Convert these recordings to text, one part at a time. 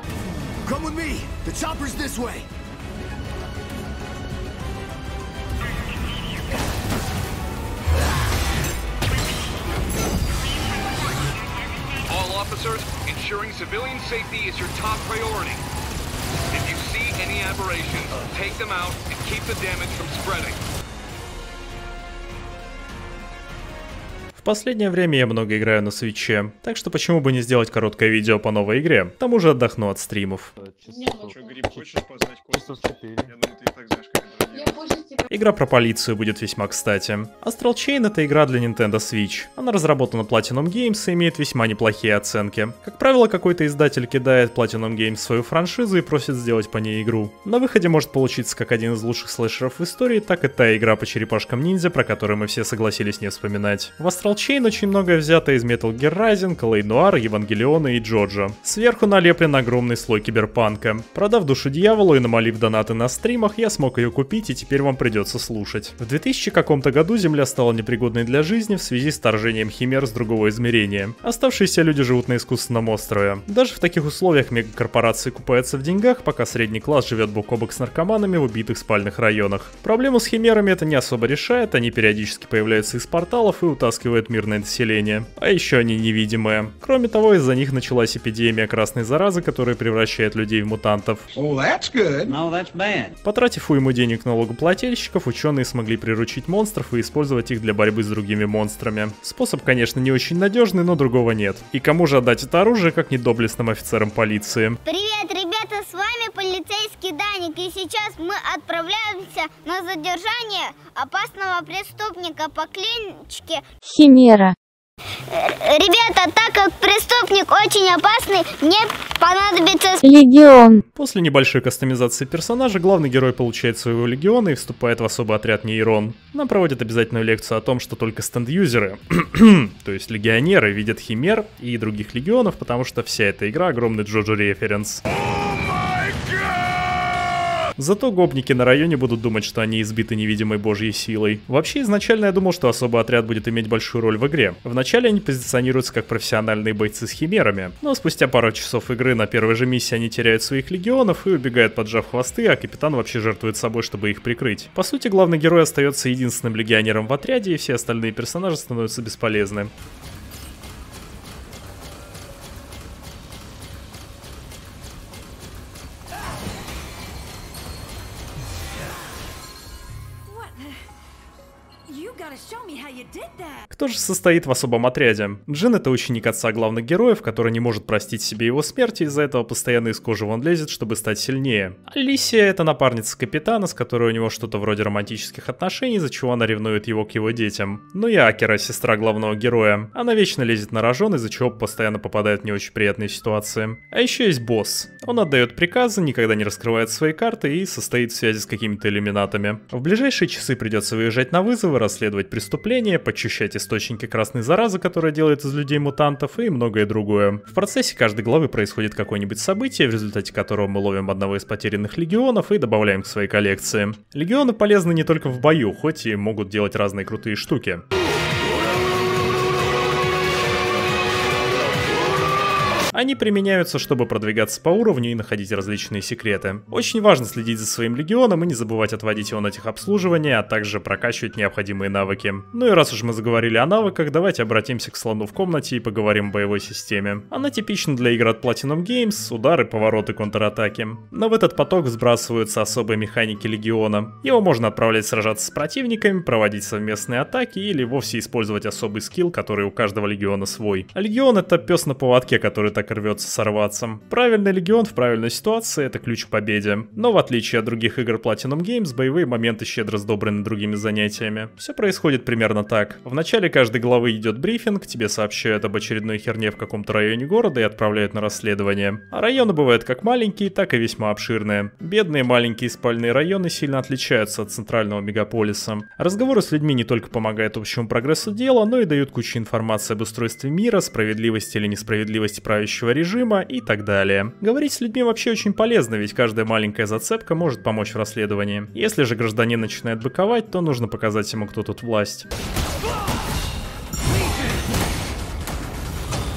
Come with me. The chopper's this way. All officers, ensuring civilian safety is your top priority. If you see any aberrations, take them out and keep the damage from spreading. В последнее время я много играю на свитче, так что почему бы не сделать короткое видео по новой игре, к тому же отдохну от стримов. Чё, Гриб, хочешь познать Костю? Я думаю, ты и так знаешь, как это делать. Игра про полицию будет весьма кстати. Astral Chain — это игра для Nintendo Switch. Она разработана Platinum Games и имеет весьма неплохие оценки. Как правило, какой-то издатель кидает Platinum Games в свою франшизу и просит сделать по ней игру. На выходе может получиться как один из лучших слэшеров в истории, так и та игра по черепашкам-ниндзя, про которую мы все согласились не вспоминать. В Astral Chain очень многое взято из Metal Gear Rising, L.A. Noire, Евангелиона и Джоджо. Сверху налеплен огромный слой киберпанка. Продав душу дьяволу и намолив донаты на стримах, я смог ее купить, и теперь вам придется слушать. В 2000 каком-то году Земля стала непригодной для жизни в связи с вторжением химер с другого измерения. Оставшиеся люди живут на искусственном острове. Даже в таких условиях мегакорпорации купаются в деньгах, пока средний класс живет бок о бок с наркоманами в убитых спальных районах. Проблему с химерами это не особо решает, они периодически появляются из порталов и утаскивают мирное население. А еще они невидимые. Кроме того, из-за них началась эпидемия красной заразы, которая превращает людей в мутантов. Потратив уйму денег налогоплательщиков, ученые смогли приручить монстров и использовать их для борьбы с другими монстрами. Способ, конечно, не очень надежный, но другого нет. И кому же отдать это оружие, как не доблестным офицерам полиции? Привет, ребята, с вами полицейский Даник, и сейчас мы отправляемся на задержание опасного преступника по кличке Химера. Ребята, так как преступник очень опасный, мне понадобится Легион. После небольшой кастомизации персонажа главный герой получает своего легиона и вступает в особый отряд Нейрон. Нам проводят обязательную лекцию о том, что только стенд-юзеры, то есть легионеры, видят химер и других легионов, потому что вся эта игра огромный Джоджо референс. Зато гопники на районе будут думать, что они избиты невидимой божьей силой. Вообще, изначально я думал, что особый отряд будет иметь большую роль в игре. Вначале они позиционируются как профессиональные бойцы с химерами, но спустя пару часов игры на первой же миссии они теряют своих легионов и убегают, поджав хвосты, а капитан вообще жертвует собой, чтобы их прикрыть. По сути, главный герой остается единственным легионером в отряде, и все остальные персонажи становятся бесполезны. Кто же состоит в особом отряде? Джин — это ученик отца главных героев, который не может простить себе его смерти, из-за этого постоянно из кожи вон лезет, чтобы стать сильнее. Алисия — это напарница капитана, с которой у него что-то вроде романтических отношений, из-за чего она ревнует его к его детям. Ну и Акера, сестра главного героя. Она вечно лезет на рожон, из-за чего постоянно попадает в не очень приятные ситуации. А еще есть босс. Он отдает приказы, никогда не раскрывает свои карты и состоит в связи с какими-то иллюминатами. В ближайшие часы придется выезжать на вызовы, расследовать преступления, подчищать источники красной заразы, которая делает из людей мутантов, и многое другое. В процессе каждой главы происходит какое-нибудь событие, в результате которого мы ловим одного из потерянных легионов и добавляем к своей коллекции. Легионы полезны не только в бою, хоть и могут делать разные крутые штуки. Они применяются, чтобы продвигаться по уровню и находить различные секреты. Очень важно следить за своим легионом и не забывать отводить его на техобслуживание, а также прокачивать необходимые навыки. Ну и раз уж мы заговорили о навыках, давайте обратимся к слону в комнате и поговорим о боевой системе. Она типична для игр от Platinum Games, удары, повороты, контратаки. Но в этот поток сбрасываются особые механики легиона. Его можно отправлять сражаться с противниками, проводить совместные атаки или вовсе использовать особый скилл, который у каждого легиона свой. А легион — это пес на поводке, который так рвется сорваться. Правильный легион в правильной ситуации — это ключ к победе. Но в отличие от других игр Platinum Games, боевые моменты щедро сдобрены другими занятиями. Все происходит примерно так. В начале каждой главы идет брифинг, тебе сообщают об очередной херне в каком-то районе города и отправляют на расследование. А районы бывают как маленькие, так и весьма обширные. Бедные маленькие спальные районы сильно отличаются от центрального мегаполиса. Разговоры с людьми не только помогают общему прогрессу дела, но и дают кучу информации об устройстве мира, справедливости или несправедливости правящего режима и так далее. Говорить с людьми вообще очень полезно, ведь каждая маленькая зацепка может помочь в расследовании. Если же гражданин начинает быковать, то нужно показать ему, кто тут власть.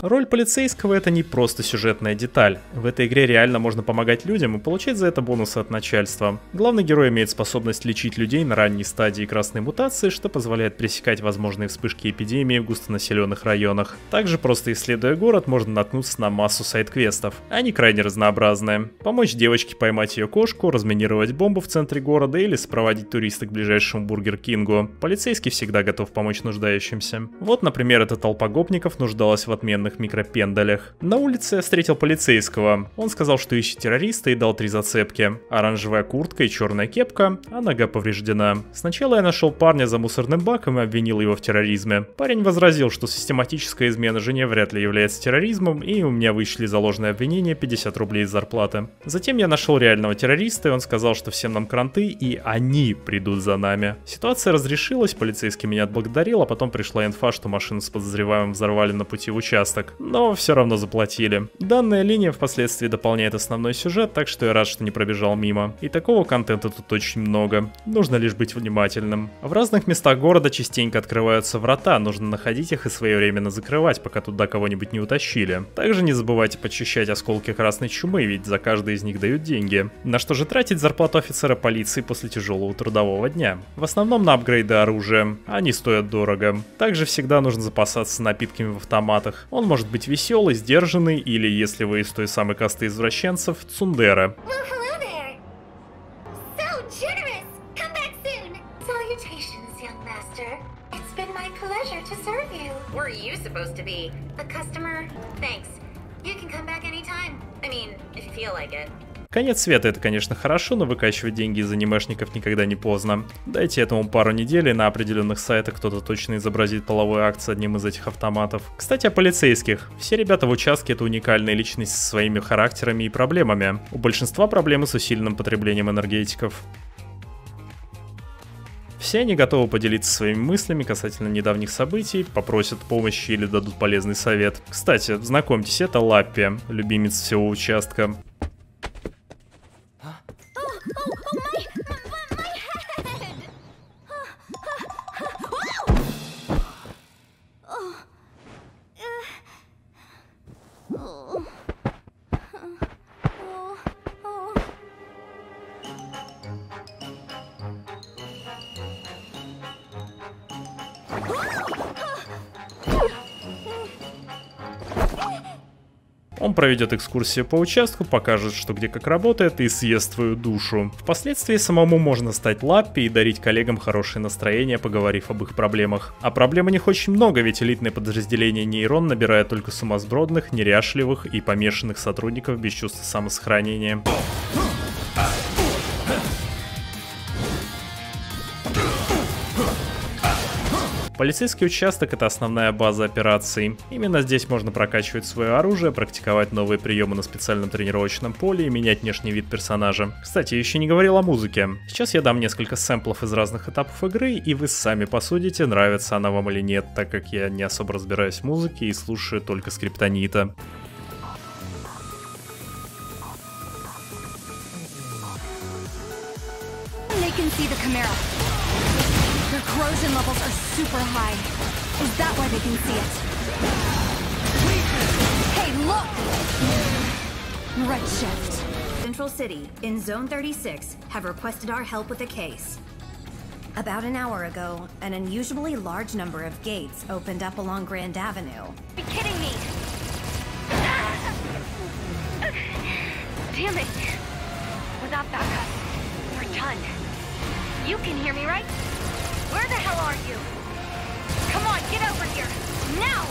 Роль полицейского — это не просто сюжетная деталь. В этой игре реально можно помогать людям и получать за это бонусы от начальства. Главный герой имеет способность лечить людей на ранней стадии красной мутации, что позволяет пресекать возможные вспышки эпидемии в густонаселенных районах. Также, просто исследуя город, можно наткнуться на массу сайд-квестов. Они крайне разнообразные. Помочь девочке поймать ее кошку, разминировать бомбу в центре города или сопроводить туриста к ближайшему Бургер Кингу. Полицейский всегда готов помочь нуждающимся. Вот, например, эта толпа гопников нуждалась в отменных микропендалях. На улице я встретил полицейского. Он сказал, что ищет террориста и дал 3 зацепки. Оранжевая куртка и черная кепка, а нога повреждена. Сначала я нашел парня за мусорным баком и обвинил его в терроризме. Парень возразил, что систематическая измена жене вряд ли является терроризмом, и у меня вышли за ложное обвинение 50 рублей из зарплаты. Затем я нашел реального террориста, и он сказал, что всем нам кранты, и они придут за нами. Ситуация разрешилась, полицейский меня отблагодарил, а потом пришла инфа, что машину с подозреваемым взорвали на пути в участок. Но все равно заплатили. Данная линия впоследствии дополняет основной сюжет, так что я рад, что не пробежал мимо. И такого контента тут очень много. Нужно лишь быть внимательным. В разных местах города частенько открываются врата, нужно находить их и своевременно закрывать, пока туда кого-нибудь не утащили. Также не забывайте подчищать осколки красной чумы, ведь за каждый из них дают деньги. На что же тратить зарплату офицера полиции после тяжелого трудового дня? В основном на апгрейды оружия. Они стоят дорого. Также всегда нужно запасаться напитками в автоматах. Он может быть веселый, сдержанный, или, если вы из той самой касты извращенцев, цундера. Конец света — это, конечно, хорошо, но выкачивать деньги из анимешников никогда не поздно. Дайте этому пару недель, и на определенных сайтах кто-то точно изобразит половой акт с одним из этих автоматов. Кстати, о полицейских. Все ребята в участке — это уникальные личности со своими характерами и проблемами. У большинства проблемы с усиленным потреблением энергетиков. Все они готовы поделиться своими мыслями касательно недавних событий, попросят помощи или дадут полезный совет. Кстати, знакомьтесь, это Лаппи, любимец всего участка. Он проведет экскурсию по участку, покажет, что где как работает, и съест твою душу. Впоследствии самому можно стать Лаппи и дарить коллегам хорошее настроение, поговорив об их проблемах. А проблем у них очень много, ведь элитное подразделение Нейрон набирает только сумасбродных, неряшливых и помешанных сотрудников без чувства самосохранения. Полицейский участок — это основная база операций. Именно здесь можно прокачивать свое оружие, практиковать новые приемы на специальном тренировочном поле и менять внешний вид персонажа. Кстати, я еще не говорил о музыке. Сейчас я дам несколько сэмплов из разных этапов игры, и вы сами посудите, нравится она вам или нет, так как я не особо разбираюсь в музыке и слушаю только скриптонита. Corrosion levels are super high. Is that why they can see it? Hey, look! Redshift. Central City, in Zone 36, have requested our help with a case. About an hour ago, an unusually large number of gates opened up along Grand Avenue. You're kidding me! Damn it! Without backup, we're done. You can hear me, right? Where the hell are you? Come on, get over here! Now!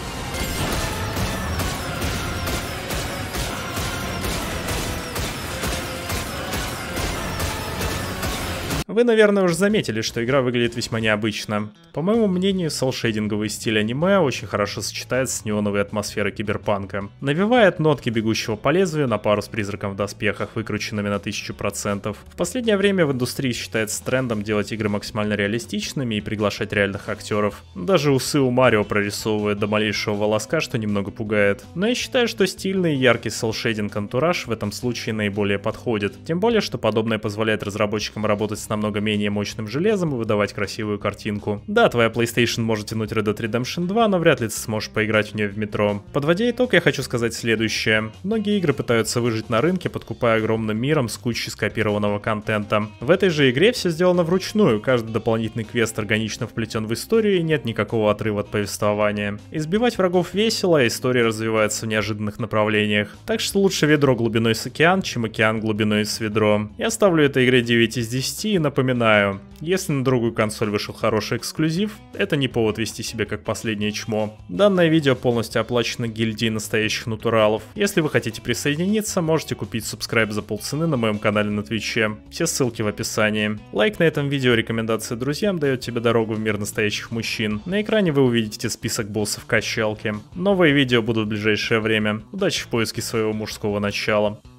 Вы, наверное, уже заметили, что игра выглядит весьма необычно. По моему мнению, селшейдинговый стиль аниме очень хорошо сочетается с неоновой атмосферой киберпанка. Навевает нотки бегущего по лезвию на пару с призраком в доспехах, выкрученными на 1000%. В последнее время в индустрии считается трендом делать игры максимально реалистичными и приглашать реальных актеров. Даже усы у Марио прорисовывают до малейшего волоска, что немного пугает. Но я считаю, что стильный и яркий селшейдинг антураж в этом случае наиболее подходит. Тем более, что подобное позволяет разработчикам работать с намного намного менее мощным железом и выдавать красивую картинку. Да, твоя PlayStation может тянуть Red Dead Redemption 2, но вряд ли ты сможешь поиграть в нее в метро. Подводя итог, я хочу сказать следующее. Многие игры пытаются выжить на рынке, подкупая огромным миром с кучей скопированного контента. В этой же игре все сделано вручную, каждый дополнительный квест органично вплетен в историю и нет никакого отрыва от повествования. Избивать врагов весело, а история развивается в неожиданных направлениях. Так что лучше ведро глубиной с океан, чем океан глубиной с ведро. Я ставлю этой игре 9 из 10 и напоминаю, если на другую консоль вышел хороший эксклюзив, это не повод вести себя как последнее чмо. Данное видео полностью оплачено гильдией настоящих натуралов. Если вы хотите присоединиться, можете купить субскрайб за полцены на моем канале на Твиче. Все ссылки в описании. Лайк на этом видео, рекомендация друзьям дает тебе дорогу в мир настоящих мужчин. На экране вы увидите список боссов качалки. Новые видео будут в ближайшее время. Удачи в поиске своего мужского начала.